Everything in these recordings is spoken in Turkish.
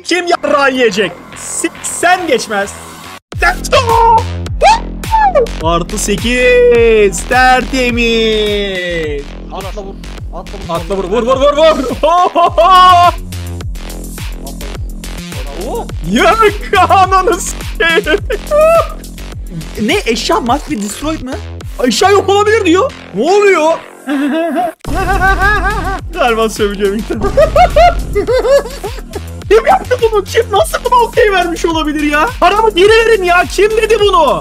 İlk kim yarrağı yiyecek? Sen geçmez. Let's go! Artı 8. Tertemiz. Atla vur. Atla vur. Vur. Yak ananı s**eyim. Ne eşya must be destroyed mı? Eşya yok olabilir diyor. Ne oluyor? Galiba söveceğim. Kim yaptı bunu? Kim nasıl buna okey vermiş olabilir ya? Paramı geri verin ya. Kim dedi bunu?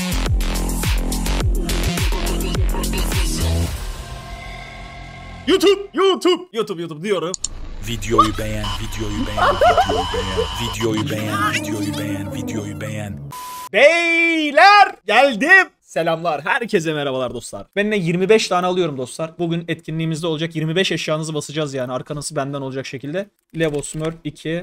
YouTube diyorum. Videoyu beğen. Videoyu beğen. Beyler geldim. Selamlar. Herkese merhabalar dostlar. Ben de 25 tane alıyorum dostlar. Bugün etkinliğimizde olacak 25 eşyanızı basacağız yani. Arkanızı benden olacak şekilde. Levo Smurf 2.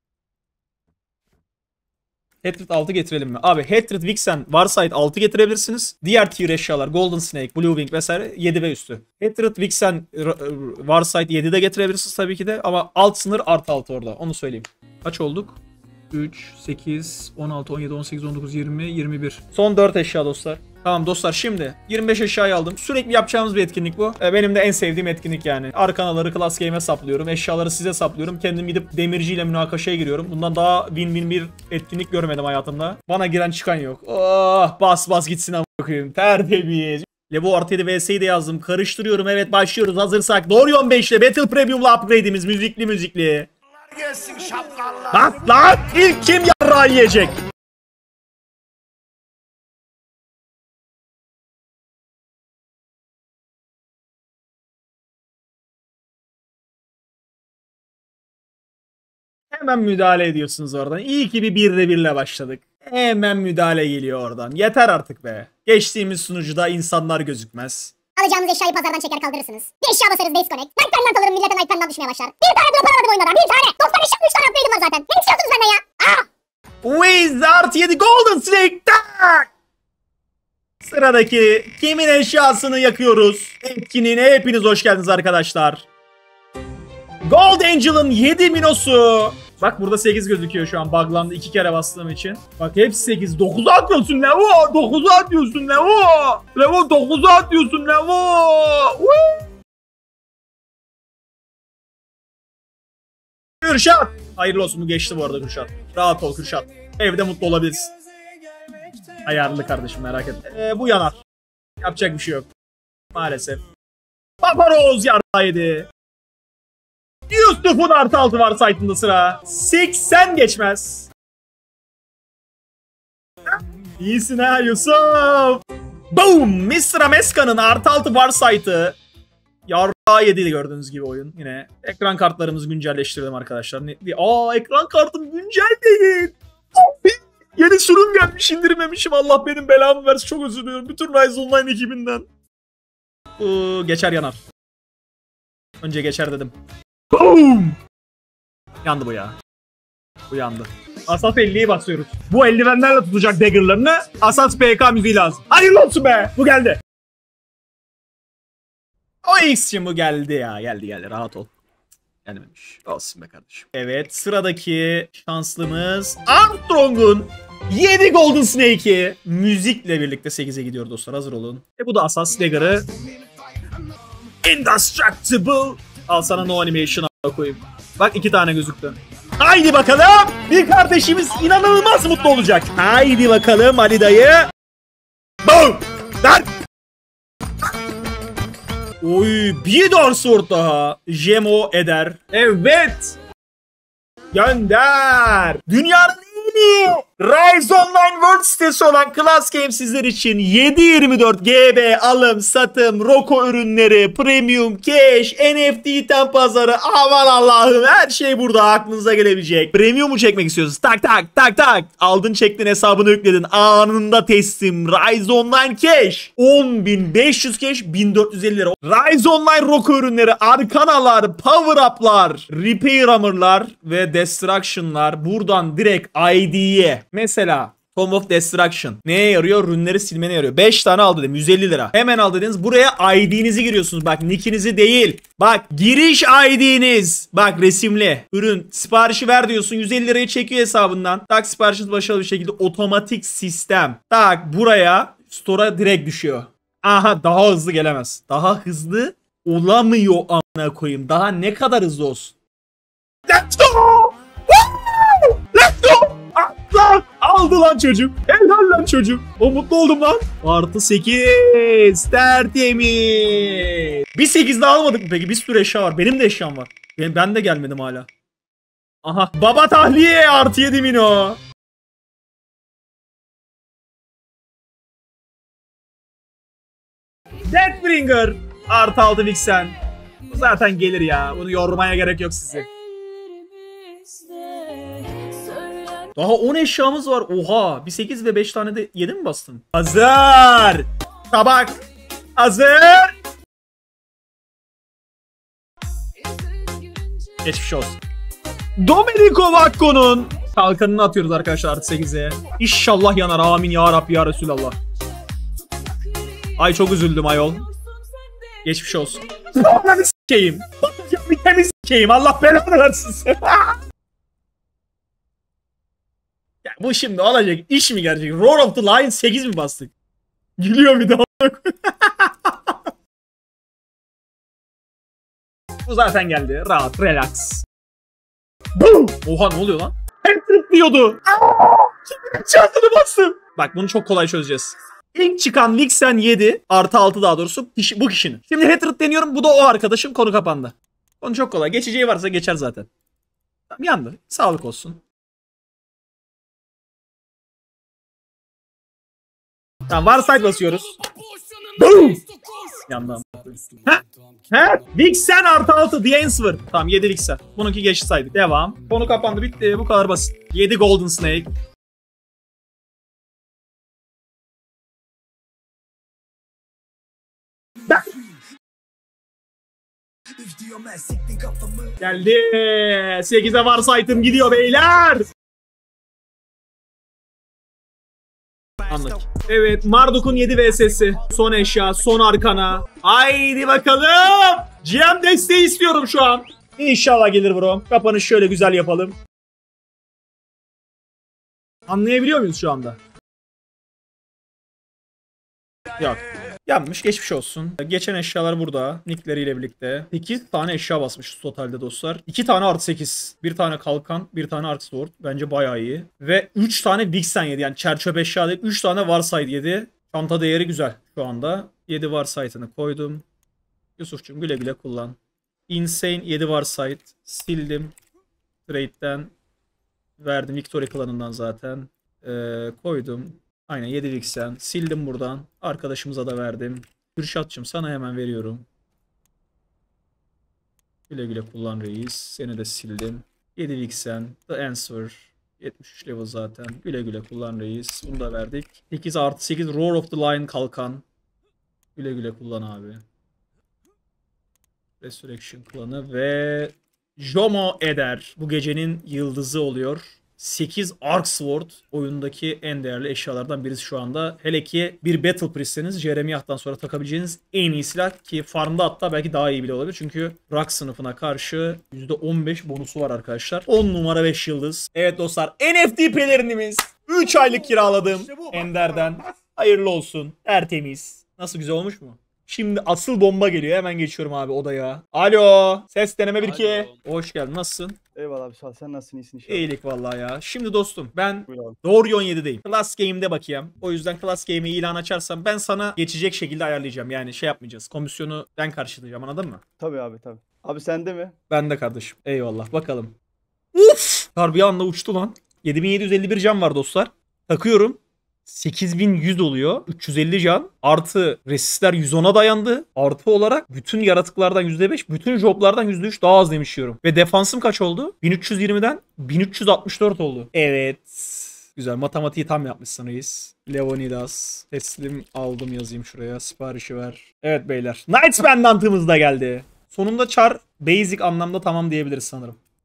Hatred 6 getirelim mi? Abi Hatred, Vixen, Warsight 6 getirebilirsiniz. Diğer tier eşyalar Golden Snake, Blue Wing vesaire 7 ve üstü. Hatred, Vixen, Warsight 7'de getirebilirsiniz tabii ki de. Ama alt sınır artı 6 orada. Onu söyleyeyim. Kaç olduk? 3, 8, 16, 17, 18, 19, 20, 21. Son 4 eşya dostlar. Tamam dostlar, şimdi 25 eşyayı aldım. Sürekli yapacağımız bir etkinlik bu. Benim de en sevdiğim etkinlik yani. Arkanaları Class Game'e saplıyorum. Eşyaları size saplıyorum. Kendim gidip demirciyle münakaşaya giriyorum. Bundan daha win-win bir etkinlik görmedim hayatımda. Bana giren çıkan yok. Oh, bas gitsin ama koyayım. Tertemiz. Levo artı 7 VS'yi de yazdım. Karıştırıyorum. Evet, başlıyoruz. Hazırsak. Dorion 5 ile Battle Premium'la upgrade'imiz. Müzikli. Gelsin şapkalar. Bas lan! İlk kim yarrağı yiyecek? Hemen müdahale ediyorsunuz oradan. İyi ki bir 1'le 1'le başladık. Hemen müdahale geliyor oradan. Yeter artık be. Geçtiğimiz sunucuda insanlar gözükmez. Alacağımız eşyayı pazardan çeker kaldırırsınız. Bir eşya basarız disconnect. Ben penden alırım, milletin iPad'den düşmeye başlar. Bir tane bile paraladım oyunlardan, bir tane. 95 3 tane upgrade'im var zaten. Ne istiyorsunuz benden ya? Wizard 7 Golden Snake. Tak! Sıradaki kimin eşyasını yakıyoruz? Etkinliğine hepiniz hoş geldiniz arkadaşlar. Gold Angel'ın 7 minosu. Bak burada 8 gözüküyor şu an. Buglandı 2 kere bastığım için. Bak hepsi 8. 9'a atıyorsun Levo. 9'a atıyorsun Levo. Levo 9'a atıyorsun Levo. Kürşat. Hayırlı olsun, bu geçti bu arada Kürşat. Rahat ol Kürşat. Evde mutlu olabilirsin. Ayarlı kardeşim, merak etme. Bu yanar. Yapacak bir şey yok. Maalesef. Paparoz yarrağıydı. Yusuf'un artı 6 var site'ında sıra. 80 geçmez. İyisin ha Yusuf. Boom! Mr. Ameska'nın artı 6 var site'ı. Yarrağı yedi gördüğünüz gibi oyun. Yine ekran kartlarımızı güncelleştirdim arkadaşlar. Ekran kartım güncel değil. Yeni sürüm gelmiş, indirmemişim. Allah benim belamı versin, çok özür diliyorum. Bütün Rise Online ekibinden. Geçer yanar. Önce geçer dedim. Boom! Yandı bu ya. Bu yandı. Asas 50'yi basıyoruz. Bu eldivenlerle tutacak dagger'larını. Asas PK müziği lazım. Hayırlı olsun be. Bu geldi. O X için bu geldi ya. Geldi. Rahat ol. Gelmemiş. Olsun be kardeşim. Evet, sıradaki şanslımız Armstrong'un 7 Golden Snake'i müzikle birlikte 8'e gidiyor dostlar. Hazır olun. Bu da Asas dagger'ı. Indestructible. Al sana no animation koyayım. Bak 2 tane gözüktü. Haydi bakalım. Bir kardeşimiz inanılmaz mutlu olacak. Haydi bakalım Ali dayı. Boom. Lan. Oy, bir Dark Sword daha. Jemo eder. Evet. Gönder. Dünyanın en iyi Rise Online World sitesi olan Class Game sizler için 7/24 GB alım, satım, Roko ürünleri, premium, cash, NFT item pazarı, aman Allah'ım her şey burada aklınıza gelebilecek. Premium'u çekmek istiyorsunuz. Tak. Aldın, çektin, hesabını yükledin. Anında teslim. Rise Online Cash. 10.500 cash, 1450 lira. Rise Online Roko ürünleri, arkanalar, power up'lar, repair hammer'lar ve destruction'lar buradan direkt ID'ye. Mesela Tomb of Destruction. Neye yarıyor? Rünleri silmene yarıyor. 5 tane al dedim. 150 lira. Hemen al dediniz. Buraya ID'nizi giriyorsunuz. Bak nickinizi değil. Bak giriş ID'niz. Bak resimli. Ürün. Siparişi ver diyorsun. 150 lirayı çekiyor hesabından. Tak siparişiniz başarılı bir şekilde otomatik sistem. Tak buraya store'a direkt düşüyor. Aha daha hızlı gelemez. Daha hızlı olamıyor amına koyayım. Daha ne kadar hızlı olsun? Let's go! Let's go! Lan! Aldı lan çocuk. Helal lan çocuk. O mutlu oldum lan. Artı 8. Tertemiz. Bir 8 daha almadık mı peki? Bir sürü eşya var. Benim de eşyam var. Ben de gelmedim hala. Aha. Baba tahliye artı 7 mino. Deathbringer. Artı 6 Vixen. Bu zaten gelir ya. Bunu yormaya gerek yok size. Daha 10 eşyamız var. Oha. Bir 8 ve 5 tane de 7 mi bastın? Hazır. Tabak. Hazır. Geçmiş olsun. Domenico Vacco'nun kalkanını atıyoruz arkadaşlar artı 8'e. İnşallah yanar. Amin ya Rabbi ya Resulallah. Ay çok üzüldüm ayol. Geçmiş olsun. Ananı s**eyim. Bir temiz s**eyim. Allah belanı versin sen. Ya bu şimdi olacak iş mi gerçek? Roar of the Lion 8 mi bastık? Gülüyor bir de. Bu zaten geldi. Rahat, relax. Boom! Oha ne oluyor lan? Hat-trick diyordu. Şimdi çantını bastım. Bak bunu çok kolay çözeceğiz. İlk çıkan Vixen 7 artı 6 daha doğrusu bu kişinin. Şimdi hat-trick deniyorum. Bu da o arkadaşım. Konu kapandı. Konu çok kolay. Geçeceği varsa geçer zaten. Tamam yandı. Sağlık olsun. Tamam varsayt basıyoruz. Boom! Yandan. He? Vixen artı 6 The Answer. Tamam 7 Vixen. Bununki geçti saydık. Devam. Konu kapandı bitti. Bu kadar basit. 7 Golden Snake. Geldi. 8'e varsaytım gidiyor beyler. Anladım. Evet Marduk'un 7 VS'si. Son eşya, son arkana. Haydi bakalım. GM desteği istiyorum şu an. İnşallah gelir bro. Kapanış şöyle güzel yapalım. Anlayabiliyor muyuz şu anda? Yok. Yanmış geçmiş olsun. Geçen eşyalar burada. Nickleriyle birlikte. 8 tane eşya basmışız totalde dostlar. 2 tane artı 8. 1 tane kalkan. 1 tane artı sword. Bence bayağı iyi. Ve 3 tane Vixen yedi. Yani çerçöp eşya değil. 3 tane Warsight yedi. Çanta değeri güzel şu anda. 7 Warsight'ını koydum. Yusuf'cum güle güle kullan. Insane 7 Warsight. Sildim. Trade'den. Verdim. Victory klanından zaten. Koydum. Aynen 7 Vixen. Sildim buradan. Arkadaşımıza da verdim. Kürşatçım sana hemen veriyorum. Güle güle kullan reis. Seni de sildim. 7 Vixen. The Answer. 73 level zaten. Güle güle kullan reis. Bunu da verdik. 8 artı 8 Roar of the Lion kalkan. Güle güle kullan abi. Resurrection klanı ve Jomo Eder. Bu gecenin yıldızı oluyor. 8 Arc Sword oyundaki en değerli eşyalardan birisi şu anda. Hele ki bir Battle Priest'seniz Jeremiah'tan sonra takabileceğiniz en iyi silah ki farmda hatta belki daha iyi bile olabilir. Çünkü Rock sınıfına karşı %15 bonusu var arkadaşlar. 10 numara 5 yıldız. Evet dostlar NFT peleriniz 3 aylık kiraladım Ender'den. Hayırlı olsun. Tertemiz. Nasıl güzel olmuş mu? Şimdi asıl bomba geliyor. Hemen geçiyorum abi odaya. Alo. Ses deneme 1-2. Hoş geldin. Nasılsın? Eyvallah abi sağ ol. Sen nasılsın? İyisin inşallah. İyilik vallahi ya. Şimdi dostum ben Dorion 7'deyim. Class Game'de bakayım. O yüzden Class Game'i ilan açarsam ben sana geçecek şekilde ayarlayacağım. Yani şey yapmayacağız. Komisyonu ben karşılayacağım anladın mı? Tabii abi tabii. Abi sende mi? Ben de kardeşim. Eyvallah bakalım. Uf! Harbi anda uçtu lan. 7751 can var dostlar. Takıyorum. 8100 oluyor. 350 can. Artı resistler 110'a dayandı. Artı olarak bütün yaratıklardan %5, bütün joblardan %3 daha az demişiyorum. Ve defansım kaç oldu? 1320'den 1364 oldu. Evet. Güzel. Matematiği tam yapmışsın reis. Leonidas. Teslim aldım yazayım şuraya. Siparişi ver. Evet beyler. Knights Pendant'ımız da geldi. Sonunda char basic anlamda tamam diyebiliriz sanırım.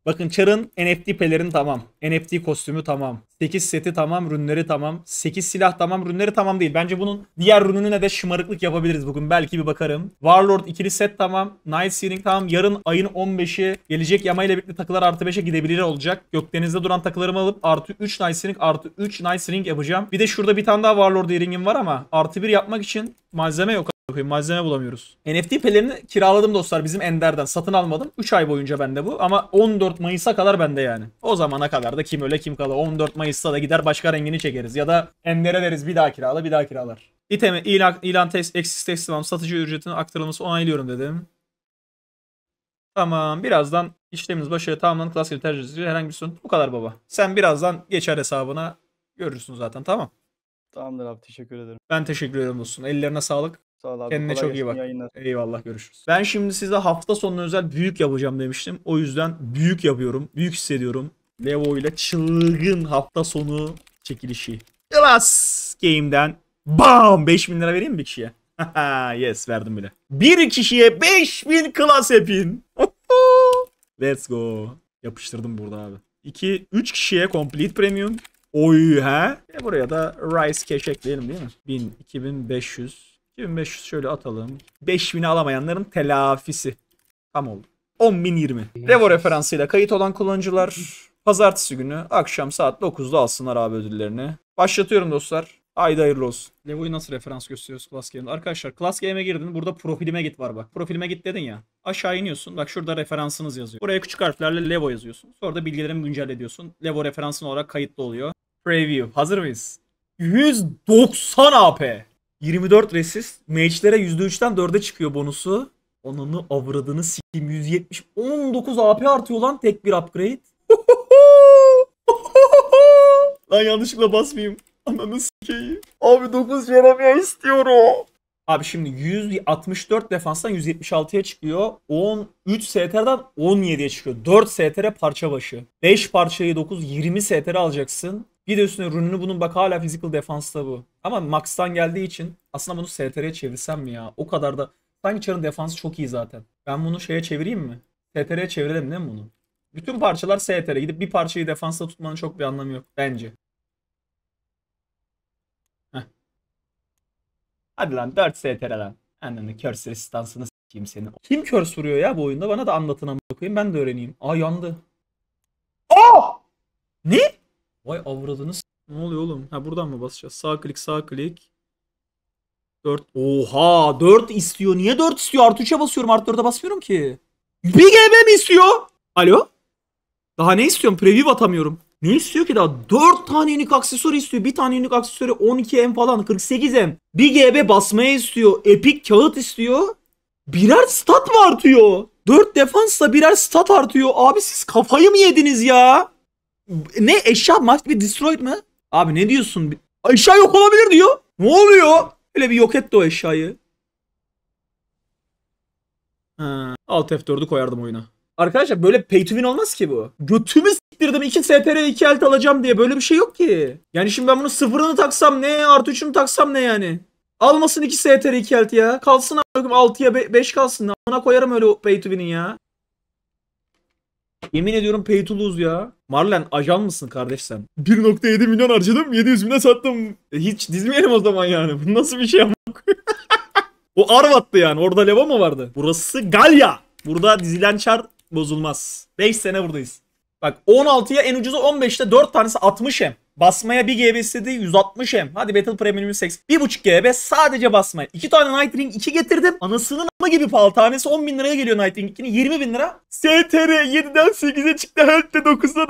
Bakın Char'ın NFT pelerin tamam. NFT kostümü tamam. 8 seti tamam. Rünleri tamam. 8 silah tamam. Rünleri tamam değil. Bence bunun diğer rününe de şımarıklık yapabiliriz bugün. Belki bir bakarım. Warlord ikili set tamam. Night Searing tamam. Yarın ayın 15'i gelecek yama ile birlikte takılar artı 5'e gidebilir olacak. Gökdeniz'de duran takılarımı alıp artı 3 Night Searing artı 3 Night Searing yapacağım. Bir de şurada bir tane daha Warlord Earring'im var ama artı 1 yapmak için malzeme yok. Malzeme bulamıyoruz. NFT pelerini kiraladım dostlar bizim Ender'den. Satın almadım. 3 ay boyunca bende bu. Ama 14 Mayıs'a kadar bende yani. O zamana kadar da kim öyle kim kalır. 14 Mayıs'ta da gider başka rengini çekeriz. Ya da Ender'e deriz bir daha kirala bir daha kiralar. İtemi ilan text tamam. Satıcı ücretinin aktarılması onaylıyorum dedim. Tamam. Birazdan işlemimiz başarılı tamamlandı. Klas gibi tercih edici herhangi bir sorun. Bu kadar baba. Sen birazdan geçer hesabına. Görürsün zaten tamam. Tamamdır abi teşekkür ederim. Ben teşekkür ederim dostum. Ellerine sağlık. Sağ ol abi. Kendine kolay çok iyi gelsin, bak. yayınlar. Eyvallah görüşürüz. Ben şimdi size hafta sonu özel büyük yapacağım demiştim. O yüzden büyük yapıyorum. Büyük hissediyorum. Levo ile çılgın hafta sonu çekilişi. Class Game'den bam 5000 lira vereyim mi bir kişiye? Yes verdim bile. Bir kişiye 5000 Class App'in. Let's go. Yapıştırdım burada abi. 3 kişiye Complete Premium. Oy he. Buraya da Rice Cash ekleyelim değil mi? 1000, 2500. 2500 şöyle atalım. 5000'i alamayanların telafisi. Tam oldu. 10.020. Revo referansıyla kayıt olan kullanıcılar pazartesi günü akşam saat 9'da alsınlar abi ödüllerini. Başlatıyorum dostlar. Haydi hayırlı olsun. Levo'yu nasıl referans gösteriyoruz Class Game'de? Arkadaşlar Class Game'e girdin. Burada profilime git var bak. Profilime git dedin ya. Aşağı iniyorsun. Bak şurada referansınız yazıyor. Buraya küçük harflerle Levo yazıyorsun. Sonra da bilgilerimi güncel ediyorsun. Levo referansın olarak kayıtlı oluyor. Preview. Hazır mıyız? 190 AP. 24 resist. Mage'lere %3'ten 4'e çıkıyor bonusu. Onunu avradını s**eyim. 170. 19 AP artıyor lan tek bir upgrade. Lan yanlışlıkla basmayayım. Ananı s**eyim. Abi 9 Jeremia istiyorum. Abi şimdi 164 defanstan 176'ya çıkıyor. 13 STR'den 17'ye çıkıyor. 4 STR parça başı. 5 parçayı 9 20 STR alacaksın. Bir de üstüne rününü bunun bak hala physical defansta bu. Ama max'tan geldiği için aslında bunu STR'ye çevirsem mi ya? O kadar da. Sanki Char'ın defansı çok iyi zaten. Ben bunu şeye çevireyim mi? STR'ye çevirelim değil mi bunu? Bütün parçalar STR. Gidip bir parçayı defansta tutmanın çok bir anlamı yok. Bence. Heh. Hadi lan 4 STR lan. Ananı curse resistansını s**eyim seni. Kim curse vuruyor ya bu oyunda? Bana da anlatın ama bakayım ben de öğreneyim. Aa yandı. Aa! Ne? Vay avradınız. Ne oluyor oğlum? Ha buradan mı basacağız? Sağ klik sağ klik. 4. Oha 4 istiyor. Niye 4 istiyor? Artı 3'e basıyorum. Artı 4'e basmıyorum ki. Bir GB mi istiyor? Alo? Daha ne istiyorum? Preview atamıyorum. Ne istiyor ki daha? 4 tane unique aksesuarı istiyor. Bir tane unique aksesuarı 12M falan. 48M. 1 GB basmaya istiyor. Epic kağıt istiyor. Birer stat mı artıyor? 4 defansla birer stat artıyor. Abi siz kafayı mı yediniz ya? Ne eşya must be destroyed mı? Abi ne diyorsun? Eşya yok olabilir diyor. Ne oluyor? Öyle bir yok etti o eşyayı. Alt F4'ü koyardım oyuna. Arkadaşlar böyle pay to win olmaz ki bu. Götümü s**tirdim 2 STR 2 elt alacağım diye böyle bir şey yok ki. Yani şimdi ben bunun sıfırını taksam ne artı 3'ünü taksam ne yani. Almasın 2 STR 2 elt ya. Kalsın a**ım 6'ya 5 kalsın. Amına koyarım öyle pay to win'in ya. Yemin ediyorum pay to lose ya. Marlen ajan mısın kardeş sen? 1.7 milyon harcadım 700 bine sattım. Hiç dizmeyelim o zaman yani. Bu nasıl bir şey ama? O Arvat'tı yani. Orada Levo mu vardı? Burası Galya. Burada dizilen çar bozulmaz. 5 sene buradayız. Bak 16'ya en ucuzu 15'te 4 tanesi 60M. Basmaya 1 GB istediği 160M. Hadi Battle Premium 80. 1.5 GB sadece basmaya. 2 tane Night Ring 2 getirdim. Anasının ama gibi pahalı. Tanesi 10.000 liraya geliyor Night Ring 2'nin. 20.000 lira. STR 7'den 8'e çıktı. Health de 9'dan.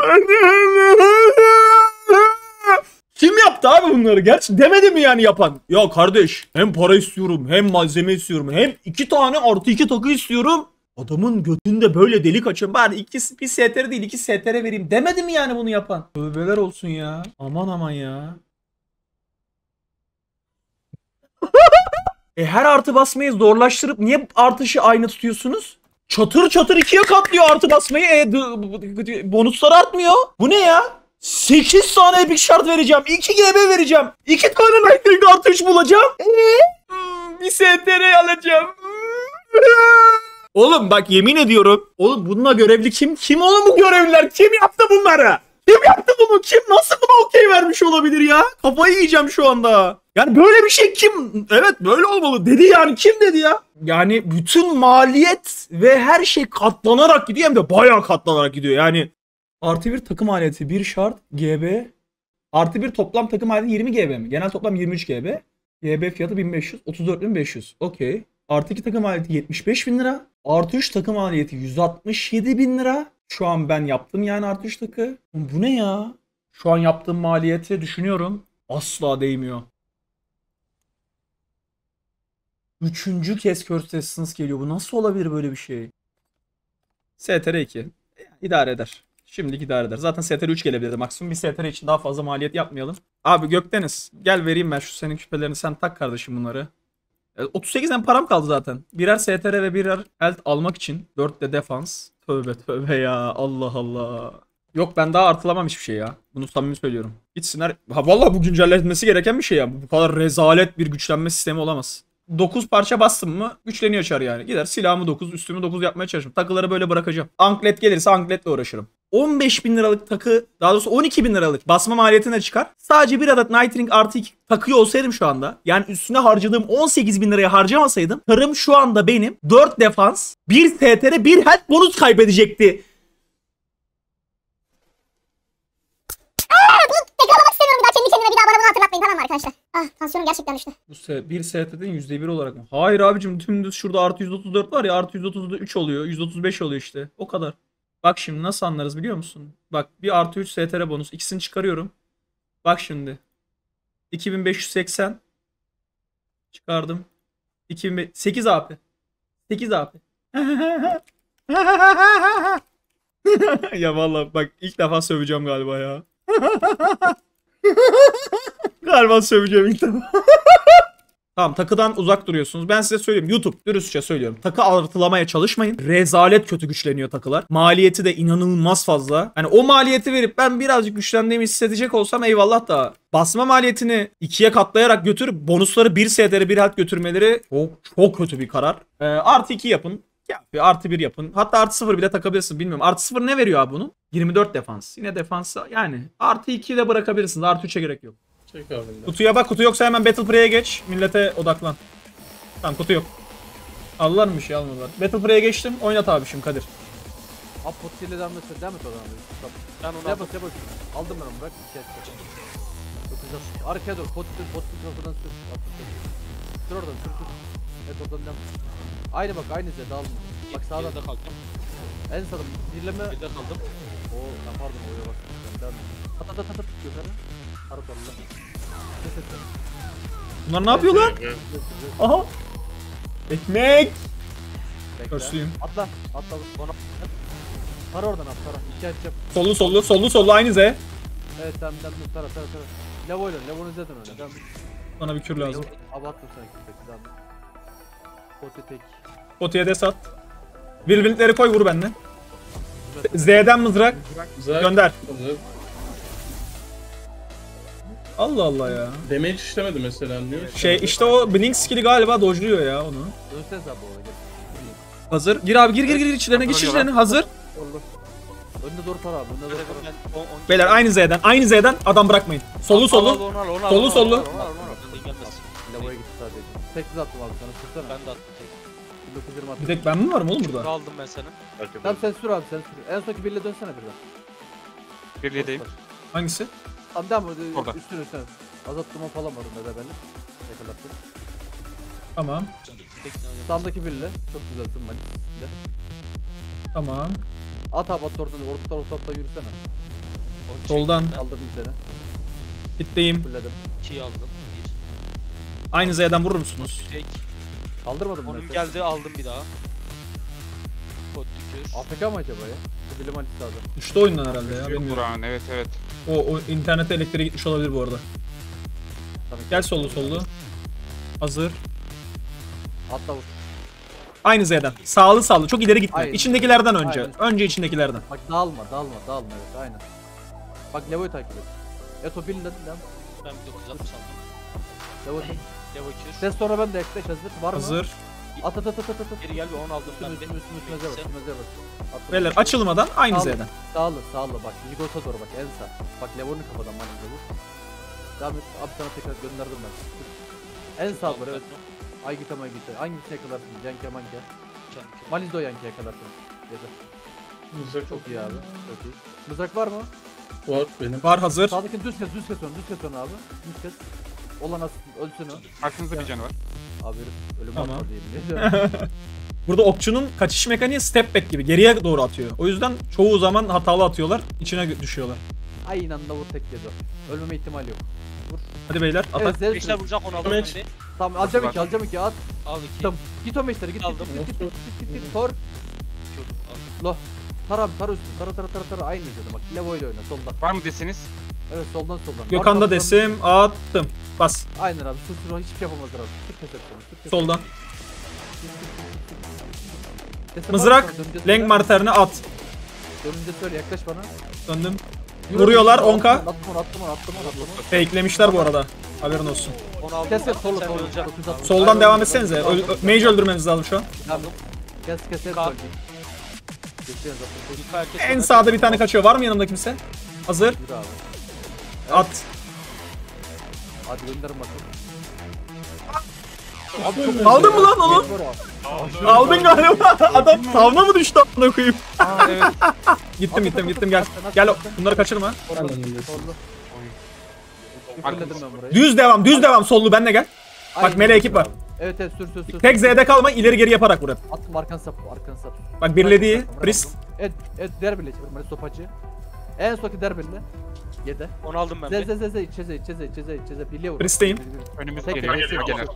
Kim yaptı abi bunları? Gerçi demedi mi yani yapan? Ya kardeş hem para istiyorum hem malzeme istiyorum. Hem 2 tane artı 2 takı istiyorum. Adamın götünde böyle delik açın. Bari ikisi bir STR değil 2 STR vereyim. Demedi mi yani bunu yapan? Tövbeler olsun ya. Aman aman ya. Her artı basmayı zorlaştırıp niye artışı aynı tutuyorsunuz? Çatır çatır 2'ye katlıyor artı basmayı. Bonuslar artmıyor. Bu ne ya? 8 tane epic şart vereceğim. 2 GB vereceğim. 2 tane Lightning artı 3 bulacağım. Bir STR alacağım. Oğlum bak yemin ediyorum. Oğlum bununla görevli kim? Kim oğlum bu görevliler? Kim yaptı bunları? Kim yaptı bunu? Kim nasıl buna okey vermiş olabilir ya? Kafayı yiyeceğim şu anda. Yani böyle bir şey kim? Evet böyle olmalı dedi yani. Kim dedi ya? Yani bütün maliyet ve her şey katlanarak gidiyor. Hem de bayağı katlanarak gidiyor. Yani artı bir takım maliyeti 1 şart GB. Artı bir toplam takım maliyeti 20 GB mi? Genel toplam 23 GB. GB fiyatı 1500. 34.500. Okey. Artı 2 takım maliyeti 75.000 lira. Artı 3 takım maliyeti 167.000 lira. Şu an ben yaptım yani artı 3 takı. Bu ne ya? Şu an yaptığım maliyeti düşünüyorum. Asla değmiyor. Üçüncü kez Curse Essence geliyor. Bu nasıl olabilir böyle bir şey? STR 2. İdare eder. Şimdilik idare eder. Zaten STR 3 gelebilirdi maksimum. Bir STR için daha fazla maliyet yapmayalım. Abi Gökdeniz gel vereyim ben şu senin küpelerini. Sen tak kardeşim bunları. 38'den param kaldı zaten. Birer STR ve birer health almak için. 4 de defans. Tövbe tövbe ya. Allah Allah. Yok ben daha artılamam hiçbir şey ya. Bunu samimi söylüyorum. Gitsinler. Ha vallahi bu güncellenmesi gereken bir şey ya. Bu kadar rezalet bir güçlenme sistemi olamaz. 9 parça bastım mı güçleniyor çar yani. Gider silahımı 9, üstümü 9 yapmaya çalışırım. Takıları böyle bırakacağım. Anklet gelirse ankletle uğraşırım. 15.000 liralık takı, daha doğrusu 12.000 liralık basma maliyetine çıkar. Sadece bir adet Nightwing artı 2 takıyor olsaydım şu anda. Yani üstüne harcadığım 18.000 liraya harcamasaydım. Karım şu anda benim 4 defans, 1 STR, 1 health bonus kaybedecekti. Tekrarlamak istemiyorum bir daha kendi kendime bir daha bana bunu hatırlatmayın tamam mı arkadaşlar? Ah tansiyonum gerçekten düştü. Bu bir ST'den %1 olarak mı? Hayır abicim dümdüz şurada artı 134 var ya artı 130'da 3 oluyor. 135 oluyor işte. O kadar. Bak şimdi nasıl anlarız biliyor musun? Bak bir artı 3 STR bonus. İkisini çıkarıyorum. Bak şimdi. 2580 çıkardım. 8 AP. 8 AP. Ya vallahi bak ilk defa söveceğim galiba ya. Galiba söveceğim ilk defa. Tamam takıdan uzak duruyorsunuz. Ben size söyleyeyim YouTube dürüstçe söylüyorum. Takı artılamaya çalışmayın. Rezalet kötü güçleniyor takılar. Maliyeti de inanılmaz fazla. Hani o maliyeti verip ben birazcık güçlendiğimi hissedecek olsam eyvallah da. Basma maliyetini 2'ye katlayarak götürüp bonusları 1 STR 1 health götürmeleri çok kötü bir karar. Artı 2 yapın. Ya artı 1 yapın. Hatta artı 0 bile takabilirsin bilmiyorum. Artı 0 ne veriyor abi bunun? 24 defans. Yine defansa yani. Artı 2'yi de bırakabilirsiniz. Artı 3'e gerek yok. Çek abi. Kutuya bak, kutu yoksa hemen Battle Prey'e geç. Millete odaklan. Tamam kutu yok. Aldılar mı bir şey almadılar. Battle Prey'e geçtim. Oynat abi şimdi Kadir. Abi potiyle devam et o zaman. Ben onu Yap yap. Aldım ben onu bırak. Arkaya dur. Pot ortadan sür. Sür oradan sür. Evet oradan devam. Aynı bak aynı zede alma. Bak sağdan da kalktım. en sağdan birleme. Bir de kaldım. Oo pardon oraya bak. At yukarı. Arkadan. Bunlar ne yapıyorlar? Aha. Ekmek. Körsüyüm. Atla. Bana. Para oradan at para. İki açacağım. Sollu aynı Z. Evet tamam tara. Levo'yla Levo'nu zaten öyle. Tamam. Bana bir kür lazım. Abattım sana köpek. Tamam. Pote tek. Potiye de sat. Virvillikleri koy vur benden. Z'den mızrak. Güzel. Gönder. Hazır. Allah Allah ya. Damage işlemedi mesela. Niye? Şey işte o Blink skill'i galiba dojluyor ya onu. Dönsene abi oraya. Hazır. Gir abi gir içlerine geç içlerine hazır. Oldu. Önde doğru para abi. Önde doğru para. Beyler aynı Z'den adam bırakmayın. Sollu. Sollu. Levo'ya gitti sadece. Tek düz attım abi sana. Sürsene. Ben de attım tek. 1920 attım. Bir tek ben mi varım oğlum burada? Aldım ben seni. Tamam sen sür abi sen sür. En sonki birle dönsene birden. Birliğdeyim. Hangisi? Tamam devam Orada. üstüne. Azalttırma falan var onda da benim. Yakalattım. Tamam. Sağımdaki birle. Çok güzel tırmanış. Tamam. At abi at oradan. Ortadan yürüsene. Soldan. Aldırdım seni. Bitteyim. Fulledim. 2'yi aldım. Aynı Z'den vurur musunuz? Tek. Kaldırmadım mı? Onun geldi aldım bir daha. Kod tükür. AFK mı acaba ya? Bilim Halis abi. Düştü oyundan herhalde ya. Bilmiyorum. Burak'ın evet. O internete elektriğe gitmiş olabilir bu arada. Gel sollu. Hazır. Atla vur. Aynı Z'den. Sağlı. Çok ileri gitme. Aynen. İçindekilerden önce. Aynen. Önce içindekilerden. Bak dağılma evet aynen. Bak Levo'yu takip et. Eto bilin dedim devam. Ben 1960 aldım. Levo tek. Levo kür. Ses sonra ben de ekleş hazır. Var mı? Hazır. At. Geri gel bir 10 aldım ben Üstüme bir. üstüme zebas. Üstüme zebas. Attım. Beyler açılmadan aynı Sağlı, Z'den. Sağlı bak. Ligos'a doğru bak en sağ. Bak Levon'u kafadan Maliz'e vur. Devam et. Abi sana tekrar gönderdim ben. En sağ doğru evet. Aygıt'a Maygıt'a. Hangisini yakalarsın? Yankı Manke. Maliz'de o Yankı yakalarsın. Yeter. Mızrak Çok iyi abi. Çok iyi. Mızrak var mı? var benim. Var hazır. Sağdakini düz kes onu abi. Düz kes. Olan ölsün o. Aklınızda bir canı var. Abi herif ölüm Tamam. atma diyeyim. Burada okçunun kaçış mekaniği step back gibi. Geriye doğru atıyor. O yüzden çoğu zaman hatalı atıyorlar. İçine düşüyorlar. Aynı anda vur tek yedi. Ölmeme ihtimali yok. Vur. Hadi beyler atak. Evet Z'ye Beşler sür. vuracak 10 aldım Meç. ben de. Tamam alacağım iki at. Al 2. Tamam. Git o meşleri git. Aldım. Git. Tor. Lo. Tar abi tar üstü. Tara. Aynı izledim bak. Levo ile oyna soldan. Var mı deseniz? Evet soldan. Gökhan'da Arkadan- desim attım. Bas. Aynen abi. Sus hiçbir şey yapamazlar abi. Tık kes et onu. Soldan. Desin Mızrak. var mı? Dönünce Lenk söyle. marterine at. Dönünce söyle yaklaş bana. Döndüm. Vuruyorlar, 10K. Attım onu. Fakelemişler bu arada. Haberin olsun. 10 aldım. Kes Sen solu. öleceksin. Soldan devam etsenize. Mage öldürmemiz lazım şu an. Kes. Kalk. Geçiyoruz zaten. Yukarı herkes En ona- sağda bir tane kaçıyor. Var mı yanımda kimse? Hazır. Yürü abi. At. Hadi gönderin bakalım. Aldın mı lan onu? Aldın galiba. Adam tavla mı düştü amına koyayım? Aa evet. Gittim gel. Gel bunları kaçırma. Sollu. Fulledim ben burayı. Düz devam sollu benle gel. Aynen. mele ekip var. Evet sür. Tek Z'de kalma ileri geri yaparak vur hep. Attım arkan sap. Bak birlediği Bırak, Priest. Evet derbile çevir. Böyle sopacı. En sonki derbille. 7. 10 aldım ben bir. Çeze. Biliyor vur. Priest'teyim. Önümüz Tek geliyor. geliyor. Gelir.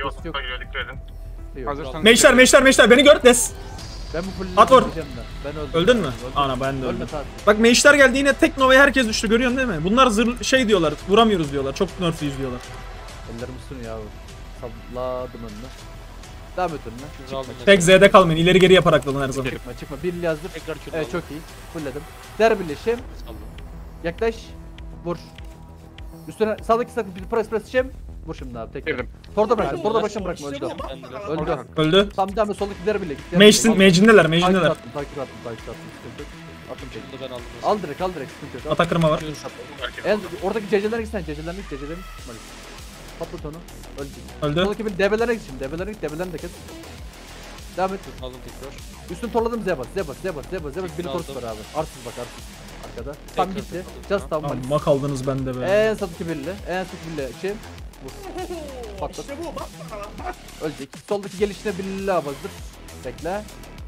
Yok. Hazırsanız. Meşler beni gör des. Ben bu fulledim. At vur. Ben öldüm. Öldün mü? Ana ben de öldüm. Ölme tabi. Bak meşler geldi yine tek Nova'ya herkes düştü görüyorsun değil mi? Bunlar şey diyorlar vuramıyoruz diyorlar. Çok nerflüyüz diyorlar. Ellerim üstüne ya. Salladım önüne. Devam et önüne. Kürü aldım. Tek Z'de kalmayın ileri geri yaparak dalın her zaman. Çıkma. Bir yazdır. Tekrar kürü Evet aldım. çok iyi. Fulledim. Derbilleşim. Aldım. Yaklaş. Vur. Üstüne sağdaki bir press şem. Vur şimdi abi tekrar. Girdim. Torda bırak. Torda başına bırakma öldü. Ben de. Öldü. Öldü. Tam devam et soldaki derbille git. Mage'indeler. Takip attım. Sıkıntı yok. Attım çek. Bunu ben aldım. Al direkt sıkıntı yok. Atak kırma var. En oradaki CC'lerine gitsen CC'lerine git. Malik. Patlat onu. Öldü. Öldü. Soldaki bir DB'lerine git şimdi. DB'lerine de kes. Devam et. Aldım tekrar. Üstünü torladım Zebas. Biri Aldım. torsu var abi. Arsız bak arsız. Arkada. Tam Tekrar gitti. tekrar. Just tam Malik. Amma kaldınız bende be. En satıki birli. Şey. Vur. Patlat. Ölecek. Soldaki gelişine birli abazdır. Bekle.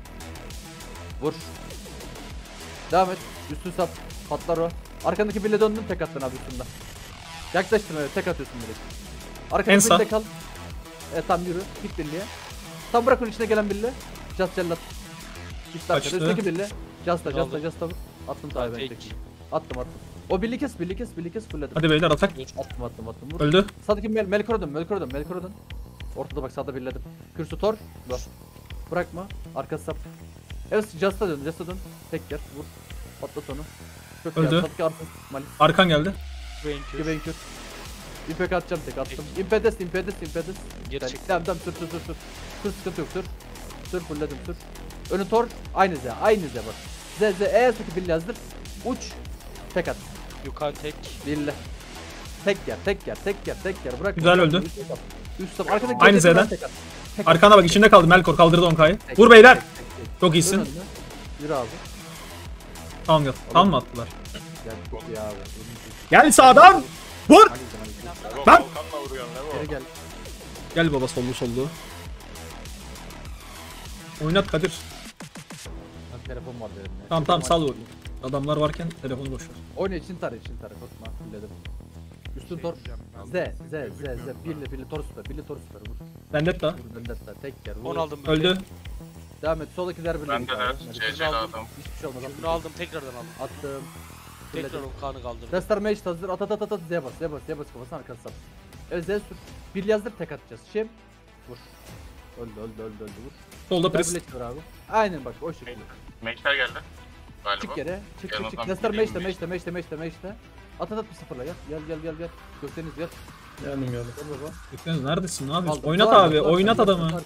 Vur. Devam et. Üstün sap. Patlar o. Arkandaki birle döndün tek attın abi üstünde. Yaklaştın öyle tek atıyorsun direkt. En Arkandaki sağ. birle kal. Tam yürü. Git birliğe. Tam bırak onun içine gelen birle. Just cellat. Git arkada. Kaçtı. Üstteki birle. Just'a Aldım. vur. Attım tabi ben Tek. tek. Attım. O birliği kes fulledim. Hadi beyler atak. Attım. Vur. Öldü. Sağdaki Melkor'a dön. Ortada bak sağda birledim. Kürsü tor. Dur. Bırakma. Arkası sap. Evet Just'a dön. Tek yer. Vur. Patlat onu. Çok Öldü. iyi. Sağdaki artık Malik. Arkan geldi. Brain kür. Güven kür. İmpek atacağım tek attım. Impedes. Geri çık. Tamam sür. Sür sıkıntı yok sür. Fulledim sür. Önü tor. Aynı Z bak. Z eğer sıkı birli yazdır. Uç. Tek at. Yukarı tek. Birli. Tek yer. Bırak. Güzel öldü. Üst sap. Arkadaki Aynı gecede Z'den. tek at. Arkana bak içinde kaldı. Melkor kaldırdı 10K'yı. Tek. Vur beyler. Tek. Çok Dön iyisin. önüne. Yürü abi. Tamam gel. Tamam mı attılar? Gel çok iyi abi. Gel sağdan. Vur. Lan. Geri gel. Gel baba sollu. Oynat Kadir. Lan telefon var dedim ya. Tamam sal o. Adamlar varken telefonu boş ver. Oyna için tar. Korkma. Fulledim. Üstün tor. Z. Birli tor süper. Vur. Vendetta. Vur Vendetta. Tek yer. Vur. 10 aldım ben. Öldü. Devam et. Soldaki derbi. Ben de CC'li aldım. Hiçbir şey olmaz. Bunu aldım tekrardan aldım. Attım. Tekrar o kanı kaldırdım. Destar mage hazır. At. Z bas kafasına arkası sap. Evet Z sür. Bir yazdır tek atacağız. Şim. Vur. Öldü. Vur. Solda Priest. Derbi var abi. Aynen bak o şekilde. Meşler geldi. Galiba. Çık yere. Çık. Yanından Destar geliyorum mage'de. At bir sıfırla gel. Gel. Gökdeniz gel. Geldim. Gel baba. Gökdeniz neredesin? Ne yapıyorsun? Aldım. Oynat Var, abi. var, Oynat var, adamı. var.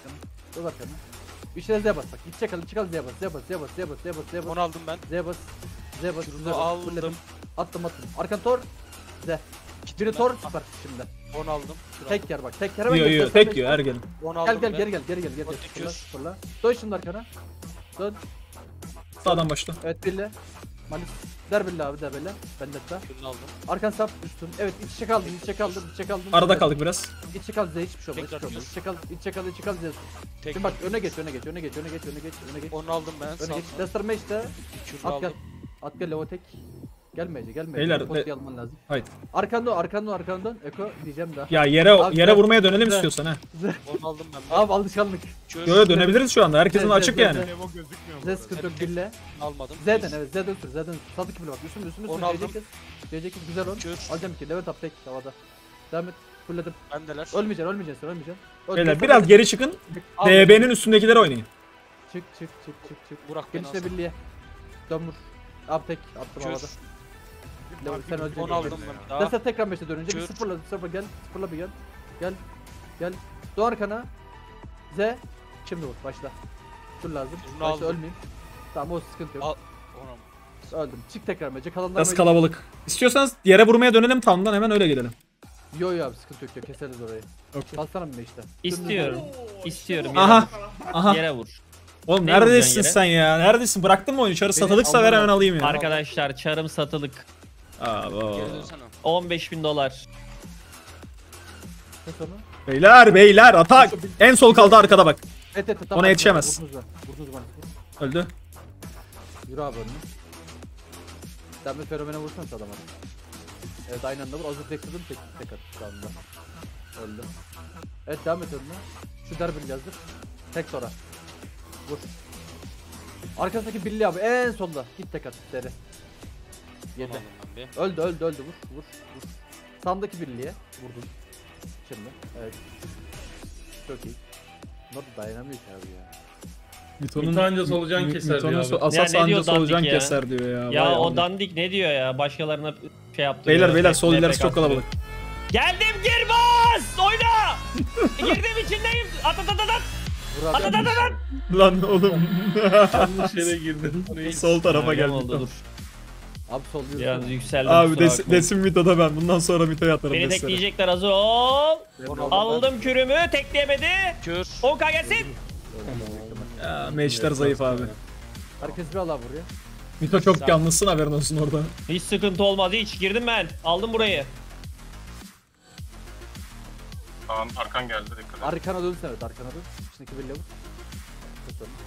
Dur arkana. İçine Z bas bak. İç çakal Z bas. Onu aldım ben. Z bas. Şunu Güzel bas. aldım. Fulledim. Attım. Arkan tor. Z. Biri tor süper şimdi. Onu aldım. Şunu Tek yer bak. Tek yer hemen Yiyor göster. tek yiyor her gelin. aldım. Onu aldım Gel ben. geri gel. Otik Fırla, yürü. fırla. Dön şimdi arkana. Dön. Sağdan başla. Evet Bille. Malis. Der Bille abi der Bille. Ben de hatta. Şunu aldım. Arkan sap üstün. Evet iç içe kaldın. Arada kaldık biraz. İç içe kal Z hiçbir şey olmaz. Tekrar İç içe kal Z. Tek. Şimdi bak öne geç. Onu aldım ben. Öne Sağ. geç. Destarma işte. Şunu At gel. aldım. At gel Levotek. Gelme. Beyler, Posti alman lazım. Haydi. Arkandan dön. Eko diyeceğim daha. Ya yere Abi, yere ben- vurmaya dönelim Ben- istiyorsan ha. Onu aldım ben. Abi alışkanlık. Çöz. Yo dönebiliriz şu anda. Herkesin Z, açık Z, yani. Z sıkıntı yok Bille. Almadım. Z'den evet Z'den sür. Sadık bile bak. Üstün. Onu aldım. CC güzel ol. Çöz. Alacağım ki. Levent up tek havada. Devam et. Fullledim. Bendeler. Ölmeyeceksin. Beyler biraz geri çıkın. DB'nin üstündekileri oynayın. Çık. Burak beni Gelişine alsın. birliğe. Dön vur. Abi tek attım havada. Çöz. Levent sen öleceksin. Onu aldım ben. Daha. Destek tekrar 5'e dönünce bir Çöz. sıfırla gel. Sıfırla bir gel. Gel. Doğru arkana. Z. Şimdi vur. Başla. Dur lazım. Bunu Başla aldım. ölmeyeyim. Tamam o sıkıntı yok. Al. Onu. Öldüm. Çık tekrar mece. Kalanlar Biraz mece. kalabalık. İstiyorsanız yere vurmaya dönelim tamdan hemen öyle gelelim. Yo abi sıkıntı yok ya. Keseriz orayı. Okey. Kalsana mı işte. İstiyorum. Aha. Aha. Yere vur. Oğlum Ne neredesin vuracaksın yere? sen ya? Neredesin? Bıraktın mı oyunu? Çarı Beni satılıksa ver aldılar. hemen alayım ya. Arkadaşlar çarım satılık. Abo. Geri dönsene. 15.000 dolar. Ne sonu? Beyler atak. En sol kaldı arkada bak. Evet Ona yetişemez. Vurdunuz bana. Öldü. Yürü abi önüne. Sen bir fenomene vursana şu adama. Evet aynı anda vur. Azır tek kırdım tek at şu anda. Öldü. Evet devam et önüne. Şu derbini yazdır. Tek sonra. Vur. Arkasındaki Billy abi en solda. Git tek at. Deri. Onu Yedi. aldım ben bir. Öldü vur. Sandaki Billy'ye vurdun. Şimdi. Evet. Çok iyi. Bunlar da dayanamıyor ki abi ya. Mito'nun Mito anca solucan keser diyor abi. Asas Ya ne diyor anca solucan dandik ya? keser diyor ya. Ya Vay o amına. dandik ne diyor ya? Başkalarına şey yaptı. Beyler sol ilerisi çok kalabalık. Geldim gir bas! Oyna! Girdim içindeyim. At. Vur abi. Lan oğlum. Yanlış yere girdin. Sol tarafa Aynen geldi. oldu, dur. Abi sol yürü. Biraz yükseldim. Abi kusura bakmayın. desin Mito'da ben. Bundan sonra Mito'ya atarım Beni desene. tekleyecekler hazır ol. Aldım. Aldım kürümü tekleyemedi. Kür. 10k gelsin. Ya meşler zayıf abi. Herkes bir al abi buraya. Mito çok yalnızsın haberin olsun orada. Hiç sıkıntı olmadı hiç. Girdim ben. Aldım burayı. Tamam arkan geldi dikkat et. Arkana dönsene evet arkana dön. İçindeki Billy vur. Tut onu.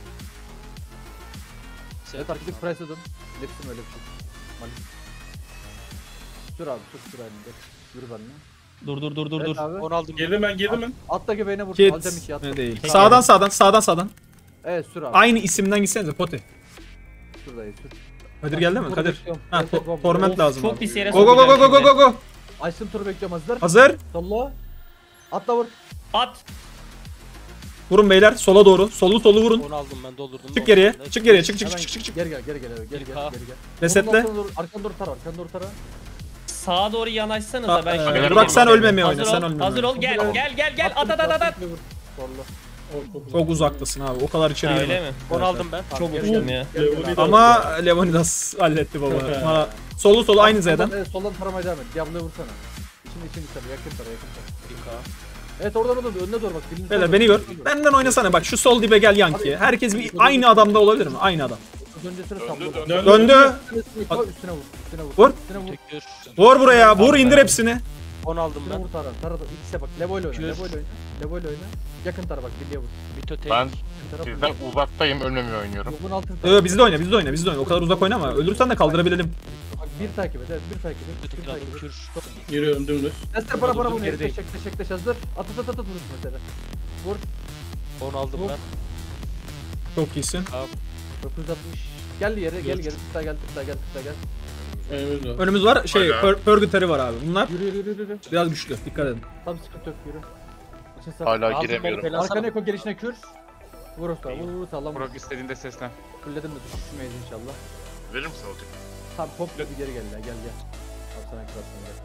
Evet arkadaki Price'e dön. Nefsim öyle bir şey. Malis. Dur abi dur halinde. Yürü benimle. Dur. Evet abi. Onu aldım. Girdim ben. Atla göbeğine vur. Kit. Alacağım iki at. Ne değil. Tek Sağdan. Evet sür abi. Aynı isimden gitsenize Poti. Şuradayız sür. Kadir geldi mi? Turu Kadir. bekliyorum. Ha Evet, bomba. torment Of, lazım çok abi. pis yere Go go go go go go go. Açtım turu bekliyorum hazır. Hazır. Solo. Atla vur. At. Vurun beyler sola doğru. Solu vurun. Onu aldım ben doldurdum. Çık geriye. Çık geriye. Çık. Hemen Çık. Geri gel. Geri Ha. gel. Resetle. Arkanı doğru tara. Sağa doğru yanaşsanıza ben şimdi. Burak sen ölmemeye oyna. Hazır Sen ol. ölmemeye Hazır oyna. ol. Gel. At. Vur. Sorlu. Çok uzaktasın abi. O kadar içeri Ha, girme. öyle mi? Onu aldım ben. Çok Geri uçtum gel. ya. Ama Leonidas halletti baba. Ha, solu aynı Z'den. Evet soldan taramaya devam et. Diablo'ya vursana. İçini tara. Yakın tara. Evet oradan önüne doğru bak. Birini Beyler tara. beni gör. Benden oynasana bak şu sol dibe gel Yankee. Herkes bir aynı adamda olabilir mi? Aynı adam. Öncesine sabla. Döndü. Üstüne vur. Vur. Üstüne vur. Kür. Vur buraya. Vur indir hepsini. Onu aldım Üstüne ben. vur tara. Tara da ikisi bak. Levo'yla oyna. Kür. Levo'yla oyna. Yakın tara bak. Bilye vur. Mito tek. Ben Yakın tara. sizden uzaktayım ölmemeye oynuyorum. Bunun altını Bizde oyna. O kadar uzak oynama. Ölürsen de kaldırabilelim. Bak bir takip et. Evet bir takip et. Bir Tekrardan takip et. kür. Yürüyorum dümdüz. Destek bana bunu. Gerideyim. Teşekkür hazır. At vurursun mesela. Vur. Onu aldım ben. Çok iyisin. 960. Gel yere gel. Tıkla gel. Önümüz var. Önümüz var. Purgatory var abi. Bunlar Yürü. biraz güçlü. Dikkat edin. Tam sıkıntı yok yürü. İçin sağ. Hala Ağzım giremiyorum. dolu falan. Arkana eko gelişine kür. Vur usta. Vur sağlam. Burak istediğinde seslen. Fulledim de düşürmeyiz inşallah. Verir misin ulti? Tam komple bir geri gel ya gel. Al sana kırarsın gel.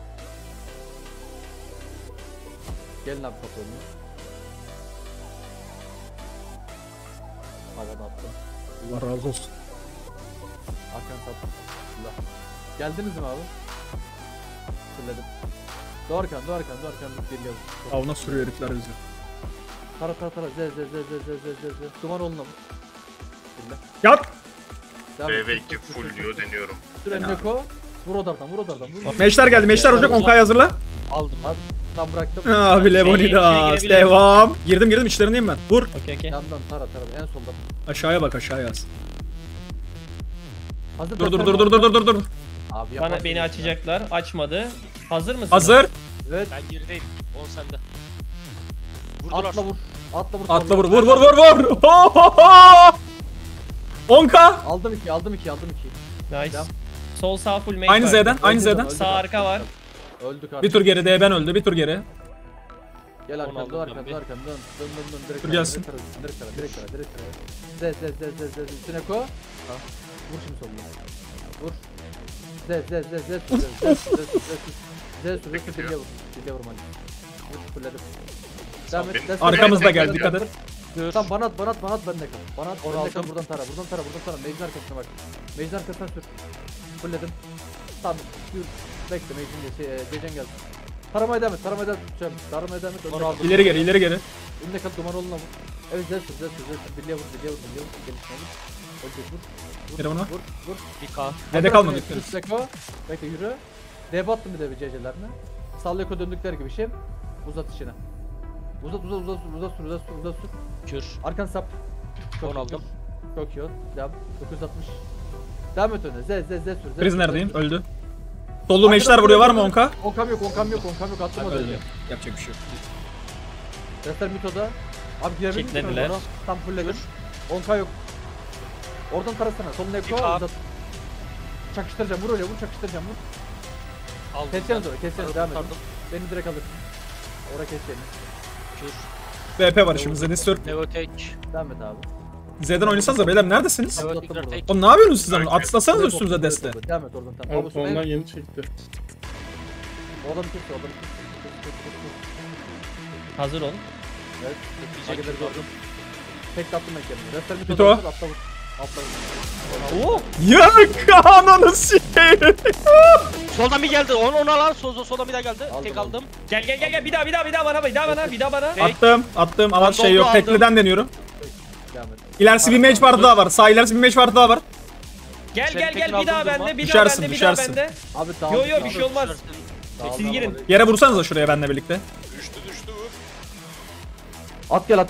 Gelin abi kapı önüne. Havada attım. Allah razı olsun. Arkan sattım. Geldiniz mi abi? Fırladım. Doğarkan. Birliğe vur. Avına sürüyor herifler bizi. Tara. Z. Duman olun ama. Birle. Yat! BV2 full diyor deniyorum. Süren Neko. Vur odardan. Meşler geldi. Meşler olacak. 10K'yı hazırla. Aldım. Hadi. Tam bıraktım. Abi Levonidas. girebilirim. Devam. Girdim içlerindeyim ben. Vur. Okey. Yandan tara. En solda. Aşağıya bak aşağıya az. Hazır. Dur. Abi Bana beni açacaklar. Açmadı. Hazır mısın? Hazır. Evet. Ben gerideyim. 10 sende. Vurdular. Atla vur. Vur. 10K. Aldım iki. Nice. Devam. Sol sağ full make Aynı var. Z'den. Öldük Sağ arka var. Öldük artık. Bir tur geri. DB'n öldü. Bir tur geri. Gel Onu aldım arkadan ben bir. Dön. Direkt Dur gelsin. Direkt kara. Z. Üstüne ko. Vur şimdi soluna. Vur. Z. Birliğe vur mani. Vur fulledim. Devam et. Arkamızda geldi. Dikkat et. Tamam bana at ben de kal. Bana at ben de kal. Buradan tara. Mecin arkasına bak. Mecin arkasına sür. Fulledim. Tamam. Yürü. Bekle Mecin Gecen geldi. Taramaya devam et. Taramaya devam et. İleri geri. Önüne kal duman oluna vur. Evet Z. Birliğe vur. Gelişme vur. Vur. Geri buna. Vur. 1K. Dede kalmadı. Bekle yürü. Deb attım bir de bir CC'lerine. Sağ Eko döndükler gibi şey. Uzat işine. Uzat sür. Kür. Arkan sap. Çok 10 iyi. aldım. Çok iyi. Devam. 960. Devam et öne. Z sür. Prisoner'deyim. Öldü. Sollu meşler vuruyor. Var mı 10K? Onkam yok. Attım Öldü. öyle. Yapacak bir şey yok. Rester mitoda. Abi girebildik mi Kilitlediler. ona? Tam fullledim. 10K yok. Oradan tarasana. Soluna Eko. Bir K. Uzat. Çakıştıracağım. Vur. Aldım. Keseceğiz oraya. Devam et. Kurtardım. Beni direkt alır. Oraya keseceğim. Kür. BP var içimizde. Nistör. Neotek. Devam et abi. Z'den oynasanıza beyler. Neredesiniz? Evet. Neotekler tek. Oğlum ne yapıyorsunuz siz ama? Atlasanız üstümüze deste. Devam et oradan tamam. Abi Ondan sonra yeni çekti. o adamı kes. Hazır ol. Evet. Bekleyecek. Hageleri gördüm. Tek attım ben kendimi. Rester Bito. mitoda atla vur. Oo. Ya ananı sikeyim. Soldan bir geldi. Onu al. Soldan bir daha geldi. Aldım, Tek aldım. aldım. Gel. Bir daha bana. Attım ama Ben şey yok. doldu, Tekliden deniyorum. Devam et. İlerisi bir mage vardı daha var. Sağ ilerisi bir mage vardı daha var. Gel. Tekrar Bir daha aldım bende. Düşersin, Bir daha düşersin. bende. Abi Yo bir şey olmaz. Siz girin. Yere vursanıza şuraya benimle birlikte. At gel.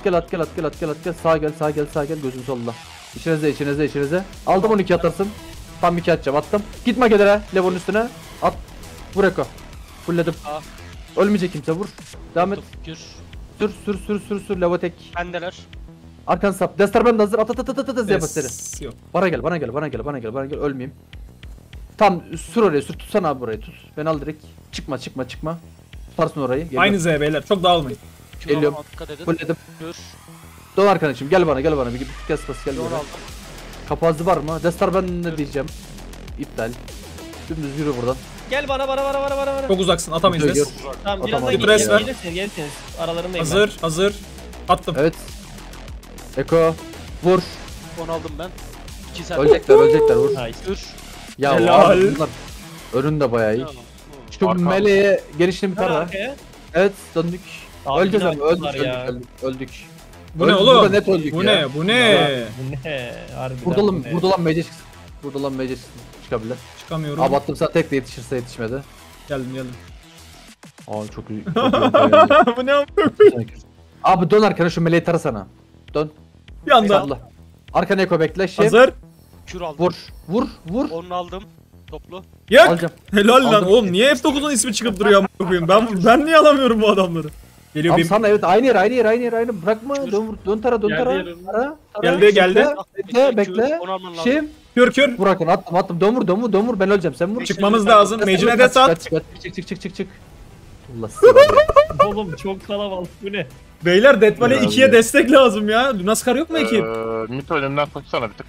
Sağ gel. Gözüm solda. İçinize. Aldım 12 atarsın. Tam 2 atacağım. Attım. Git magelere. Levon'un üstüne. At. Vur Eko. Fullledim. Aa. Ölmeyecek kimse vur. Devam et. Kür. Sür. Levo tek. Bendeler. Arkan sap. Destar bende hazır. At. Zeybat Yes. Yok. Bana gel. Ölmeyeyim. Tam sür oraya. Tutsana abi burayı. Tut. Ben al direkt. Çıkma. Tutarsın orayı. Geliyorum. Aynı Z beyler. Çok dağılmayın. Kür Geliyorum. alma, dikkat edin. Fullledim. Kür. Dön arkadaşım. Gel bana. Bir kes bas gel. Doğru buraya. aldım. Kapı hızı var mı? Destar ben ne diyeceğim? İptal. Dümdüz yürü buradan. Gel bana. Çok uzaksın. Atamayız Gör. biz. Tamam Atamam. birazdan Bir pres ver. gelirsiniz. Aralarındayım ben. Hazır. Attım. Evet. Eko. Vur. 10 aldım ben. 2 sen. Ölecekler vur. Nice. Kür. Ya Helal. abi bunlar önünde bayağı iyi. Şu Arka. meleğe gelişini bir Ver tara. arkaya. Evet döndük. Abi Öleceğiz ne ama yaptılar ya? öldük. Bu ne Öldük, oğlum? burada net öldük Bu ya. ne? Bu ne? Harbiden bu ne? Burada lan mece çıksın. Burada mece çıksın. Çıkabilir. Çıkamıyorum. Abi attım sana tek de yetişmedi. Geldim. Aa çok iyi. Bu ne yapıyor? Abi dön arkana şu meleği tarasana. Dön. Bir anda. Salla. Arkana Eko bekle. Şey. Hazır. Kür aldım. Vur. 10'unu aldım. Toplu. Yak. Alacağım. Helal lan. Aldım. Oğlum niye F9'un ismi çıkıp duruyor amına koyayım? Ben niye alamıyorum bu adamları? Geliyor Abi bir. sana evet aynı yer. Bırakma. Dön tara. Geldi. Tara. Geldi. Bekle. 10 alman lazım. Şimdi. Kür. Vur Hakan attım. Dön vur. Ben öleceğim. Sen vur. Çıkmamız lazım. Mage'ine de sat. Çık. Allah seni. Oğlum çok kalabalık bu ne? Beyler Death Valley Ya 2'ye abi. destek lazım ya. Lunaskar yok mu ekip? Mito önümden koşsana bir tık.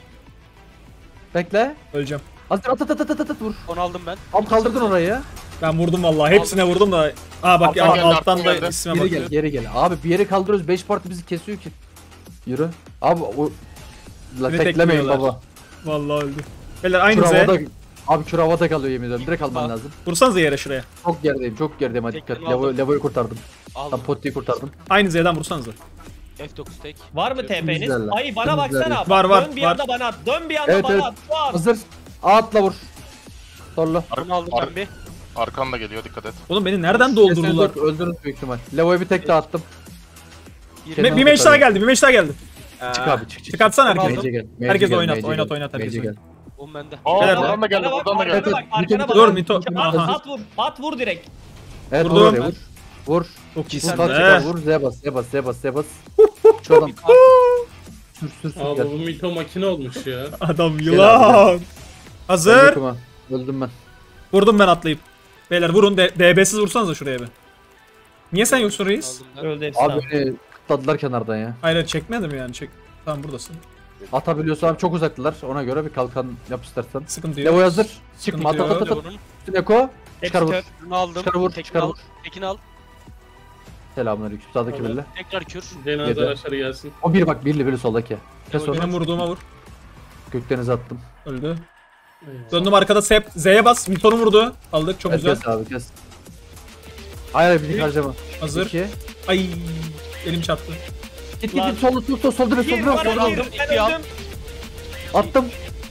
Bekle. Öleceğim. Hazır at vur. 10 aldım ben. Abi kaldırdın orayı ya. Ben vurdum vallahi. Hepsine vurdum da. Aa bak ya Alttan geldi, alttan da alttan geldi. isme bak. Geri gel. Abi bir yere kaldırıyoruz. 5 parti bizi kesiyor ki. Yürü. Abi o... La Beni teklemeyin tekliyorlar. baba. Vallahi öldü. Beyler aynı Kür Z. havada... Abi kür havada kalıyor yemin ederim. Direkt alman Bak. lazım. Vursanıza yere şuraya. Çok gerideyim, çok gerideyim. Hadi dikkat. Tekrar aldım. Levo'yu kurtardım. Aldım. Tam Potti'yi kurtardım. Aynı Z'den vursanıza. F9 tek. Var mı TP'niz? Güzeller. Ay bana Güzeller. baksana. Var, var, Dön bir var. anda bana at. Dön bir anda Evet, bana evet. at. Şu an. Hazır. Atla vur. Torlu. Bunu aldım ben bir. Arkan da geliyor, dikkat et. Oğlum beni nereden doldurdular? Öldürürüz büyük ihtimal. Levo'ya bir tek daha attım. Bir mage daha geldi. Bir mage daha geldi. Çık abi çık. Çıkartsana Tamam. herkesi. Mage'e gel. Mage'e Herkes gel, oynat, Mage'e oynat, gel. oynat, herkes Mage'e oynat. Oğlum bende. Beyler, Aa, adam da geldi, Bana bak, buradan da geldi. arkana bak, arkana bak. Dur Mito. At, Aha. at vur. At vur direkt. Evet Vurdum. vur oraya vur. Vur. Çok Vur iyisin kalk be. çıkar vur. Z bas Z bas Z bas Z bas. Şu adam. Sür Abi gel. bu mito makine olmuş ya. Adam yılan. Hazır. Yakıma. Öldüm ben. Vurdum ben atlayıp. Beyler vurun. DB'siz vursanıza şuraya bir. Niye sen yoksun reis? Aldım ben. Öldü hepsi. Abi beni kutladılar kenardan ya. Hayır çekmedim yani. Çek. Tamam buradasın. Atabiliyorsa abi çok uzaktılar. Ona göre bir kalkan yap istersen. Sıkıntı yok. Levo hazır. Çıkma at Sıkıntı at at yok. at. Levo'nun. Üstüne Eko. Çıkar vur. Bunu aldım. Çıkar vur, Tekini çıkar al. vur. Tekini al. Selamünaleyküm. Sağdaki Tamam. birli. Tekrar kür. Yedi. Cenaze aşağı gelsin. O bir bak birli soldaki. Kes Levo onu. Benim vurduğuma vur. Gökdenize attım. Öldü. Döndüm arkada Sep. Z'ye bas. Mito'nu vurdu. Aldık çok Kes güzel. kes abi kes. Hayır bir harcama. Hazır. 2. Ay elim çarptı. Git Lan. git sol sol direkt sol Bir direkt bana sol bir. direkt. Ben İki al. öldüm. Attım.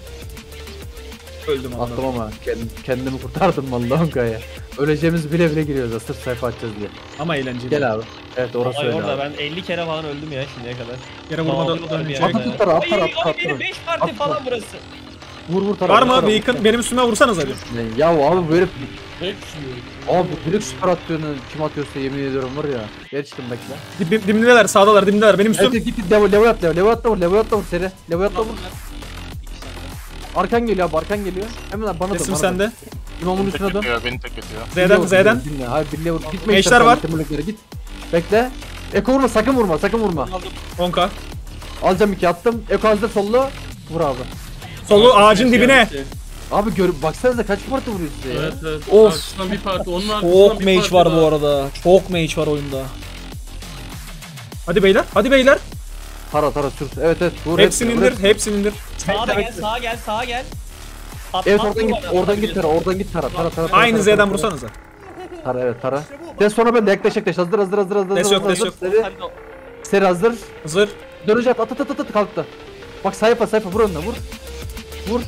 Öldüm Allah. Attım ama kendimi kurtardım vallahi Onkaya. Öleceğimiz bile bile giriyoruz. Sırf sayfa açacağız diye. Ama eğlenceli. Gel abi. Evet orası Ay öyle orada abi. ben 50 kere falan öldüm ya şimdiye kadar. Yere vurma Dağılıyorlar bir dönmeyecek. yerde. At, at, at, at, Ay, at, ay at, benim at. 5 parti Atma. falan burası. Vur vur Var mı? Beacon benim üstüme vursanız hadi. Ya abi böyle Hep abi direkt süper atıyorsun kim atıyorsa yemin ediyorum var ya. Geçtim bekle. Dimdiler sağdalar dimdiler benim üstüm. Evet git level atla level atla vur level atla vur seri. Level atla vur. Aldım ben. İki sende. Arkan geliyor abi arkan geliyor. Hemen abi bana dön. Resim bana dön. sende. İmamın Tek üstüne dön. ediyor, beni tek ediyor. Z'den Z'den. Dinle. Hayır birliğe vur. Gitme. Gençler var. Git. Bekle. Eko vurma sakın vurma sakın vurma. Aldım. 10k. Alacağım 2 attım. Eko hazır sollu. Vur abi. Solu ağacın dibine. Abi baksanıza kaç parti vuruyor size ya. Evet evet. Of. Arkasından bir parti. Onun arkasından Çok bir mage parti var daha. bu arada. Çok mage var oyunda. Hadi beyler. Hadi beyler. Tara sür. Evet vur. Hepsini vur, indir. Hepsini indir. Sağa da gel, sağa gel, sağa gel. At, Evet at oradan vur git. bana, Oradan git atabiliyorsun. Tara. Oradan git Tara. Tara. Aynı Tara, Z'den Tara. vursanıza. Tara evet Tara. Des sonra ben de yaklaş. Hazır. Des yok, des yok. Seri. Sen de Seri hazır. Hazır. Dönünce at kalktı. Bak sayfa vur önüne vur. Vur.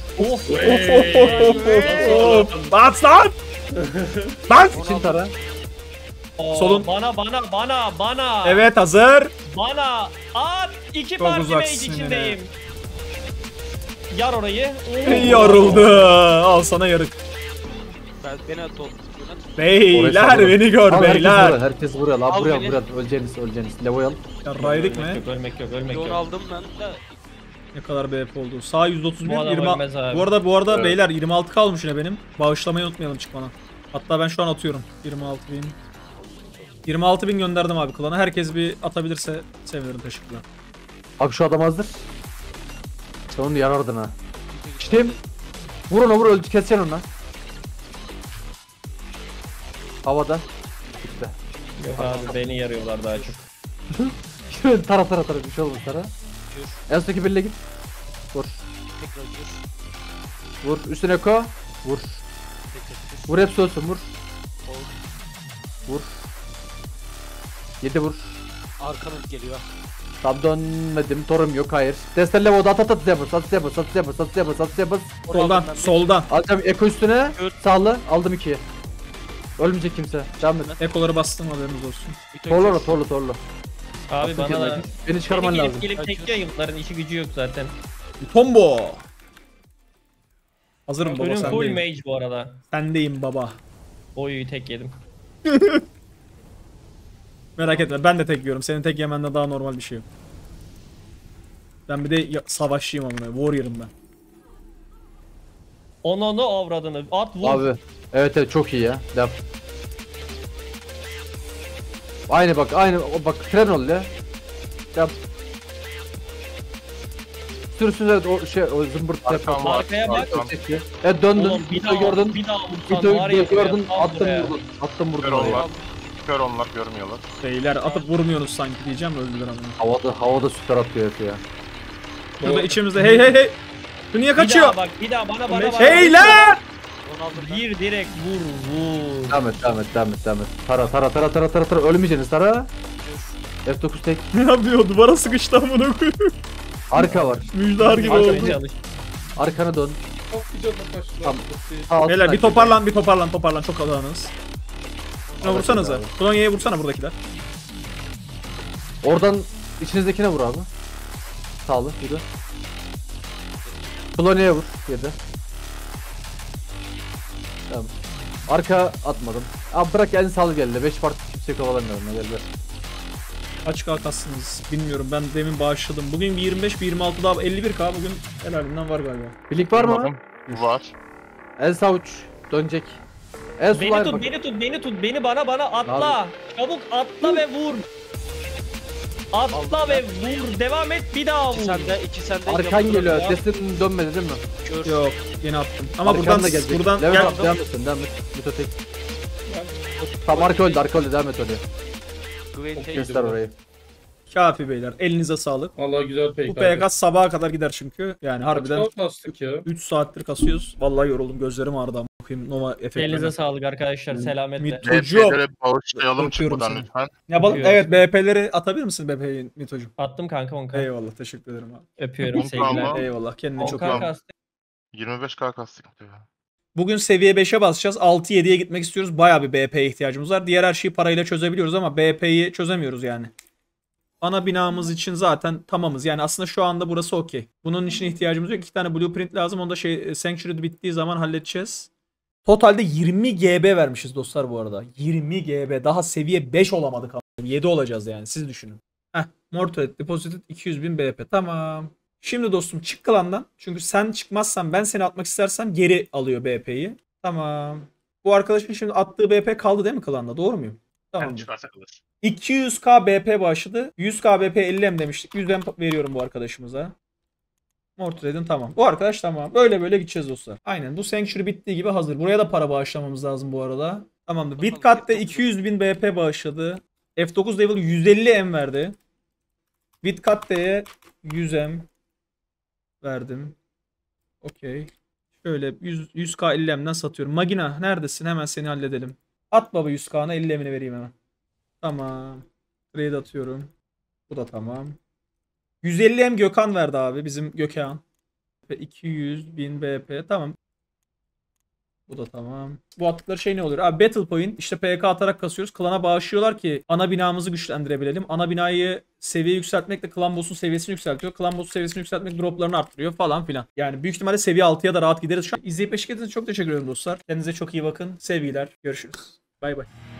Bas lan. Bas. İçin Tara. Oo, Solun. Bana. Evet hazır. Bana at. 2 Çok parti mage uzaksın yine. içindeyim. Yar orayı. Yarıldı. Al sana yarık. beni at ol. Beyler beni gör Al, beyler. Herkes vuruyor lan. Al Buraya beni. öleceğiniz. Levo'yu al. Yarraydık mı? Ölmek yok. Onu aldım ben de. Ne kadar BP oldu? Sağ 131, Bu adam 20. ölmez abi. Bu arada Evet. beyler 26 kalmış yine benim. Bağışlamayı unutmayalım çıkmana. Hatta ben şu an atıyorum. 26.000. 26.000 gönderdim abi klana. Herkes bir atabilirse sevinirim, teşekkürler. Abi şu adam hazır. Sen onu yarardın ha. İşte vur ona vur öldü keseceksin onu. Havada. İşte. Yok abi beni yarıyorlar daha çok. Şöyle tara bir şey olmaz tara. En sondaki birle git. Vur. Tekrar kür. Vur. Üstüne ko. Vur. Tekrar kür. Vur hepsi olsun vur. Ol. Vur. 7 vur. Arkanız geliyor. Tam dönmedim. Torum yok hayır. Destel levo'da at zebas. Soldan. Alacağım eko üstüne. Gör. Sağlı. Aldım 2'yi. Ölmeyecek kimse. Devam et. Ekoları bastım, haberiniz olsun. Torlu. Abi bana da. Beni çıkarman lazım. Gelip tekliyor yılların işi gücü yok zaten. Combo. Hazırım baba, Önüm full sendeyim. mage bu arada. Sendeyim baba. Oyu tek yedim. Merak etme, ben de tek yiyorum. Senin tek yemende daha normal bir şey yok. Ben bir de savaşçıyım amına. Warrior'ım ben. Onu avradını at vur. Abi. Evet çok iyi ya. Devam. Aynı bak tren ol ya. Devam. Sür evet o zımbırt Arkam tep. var. Arkaya bak. Arkam. Evet döndün. Oğlum bir Videoyu daha gördün. bir daha vursan Videoyu var ya. gördün. tam buraya. Attım vurdun Erol oraya. var. Kör onlar görmüyorlar. Beyler atıp vurmuyorsunuz sanki diyeceğim, öldüler ama. Havada süper atıyor herif ya. Burada içimizde hey. Bu niye kaçıyor? Bir daha bana. Hey lan! Bir direkt vur. Devam et. Tara. Ölmeyeceksiniz tara. F9 tek. Ne yapıyor? Duvara sıkıştı amına koyayım. Arka var. Müjdar gibi oldu. Arkana dön. Çok güzel başladı. Tamam. Sağ alt Beyler bir sniper. toparlan çok alanınız. Şuna vursanıza. Kolonya'ya vursana buradakiler. Oradan içinizdekine vur abi. Sağlı yürü. Kolonya'ya vur. Yedi. Tamam. Arka atmadım. Abi bırak en sağlı geldi. 5 farklı kimse kovalamıyorum ya geldi. Kaç kalkarsınız bilmiyorum, ben demin bağışladım. Bugün bir 25, bir 26 daha 51k bugün helalinden var galiba. Birlik var mı? Umarım var. En sağ uç. Dönecek. En Beni sola tut, bak. beni tut. Beni bana atla. Çabuk atla ve vur. Atla ve vur. Devam et, bir daha vur. İki sende. Arkan geliyor. Destin dönmedi değil mi? Yok yeni attım. Ama Arkan da gelecek. buradan devam gel. et, devam et. Mitotek. Tamam arka öldü. Devam et öyle. Gwen Göster orayı. Kafi beyler, elinize sağlık. Vallahi güzel PK. Bu PK sabaha kadar gider çünkü. Yani harbiden Kaç bastık ya? 3 saattir kasıyoruz. Vallahi yoruldum, gözlerim ağrıdı ama bakayım Nova efektlerine. Elinize sağlık arkadaşlar. Selametle. Mitocuğum. BP'lere bağışlayalım Öpüyorum çıkmadan seni. lütfen. Yapalım. Öpüyorum. Evet, BP'leri atabilir misin BP'yi Mitocuğum? Attım kanka 10k. Eyvallah, teşekkür ederim abi. Öpüyorum sevgiler. Tamam. Eyvallah, kendine çok iyi 10k bak. kastı. 25k kastık. Bugün seviye 5'e basacağız. 6-7'ye gitmek istiyoruz. Bayağı bir BP'ye ihtiyacımız var. Diğer her şeyi parayla çözebiliyoruz ama BP'yi çözemiyoruz yani. Ana binamız için zaten tamamız. Yani aslında şu anda burası okey. Bunun için ihtiyacımız yok. 2 tane blueprint lazım. Onu da Sanctuary bittiği zaman halledeceğiz. Totalde 20 GB vermişiz dostlar bu arada. 20 GB. Daha seviye 5 olamadık. 7 olacağız yani. Siz düşünün. Mortal Deposited 200.000 BP. Tamam. Şimdi dostum çık klandan. Çünkü sen çıkmazsan, ben seni atmak istersem geri alıyor BP'yi. Tamam. Bu arkadaşın şimdi attığı BP kaldı değil mi klanda? Doğru muyum? Tamam. Çıkarsa kalır. 200k BP başladı. 100k BP 50M demiştik. 100M veriyorum bu arkadaşımıza. Mortred'in tamam. Bu arkadaş tamam. Böyle gideceğiz dostlar. Aynen. Bu Sanctuary bittiği gibi hazır. Buraya da para bağışlamamız lazım bu arada. Tamamdır. Bitcut'te 200.000 BP bağışladı. F9 level 150M verdi. Bitcut'te'ye 100M verdim. Okey. Şöyle 100k 50M'den satıyorum. Magina neredesin? Hemen seni halledelim. At baba 100k'na 50M'ini vereyim hemen. Tamam. Trade atıyorum. Bu da tamam. 150M Gökhan verdi abi. Bizim Gökhan. Ve 200.000 BP. Tamam. Bu da tamam. Bu attıkları şey ne oluyor? Abi Battle Point. İşte PK atarak kasıyoruz. Klana bağışlıyorlar ki ana binamızı güçlendirebilelim. Ana binayı seviye yükseltmekle Clan Boss'un seviyesini yükseltiyor. Clan Boss'un seviyesini yükseltmek droplarını arttırıyor falan filan. Yani büyük ihtimalle seviye 6'ya da rahat gideriz. Şu an izleyip eşlik ettiğiniz için çok teşekkür ederim dostlar. Kendinize çok iyi bakın. Sevgiler. Görüşürüz. Bay bay.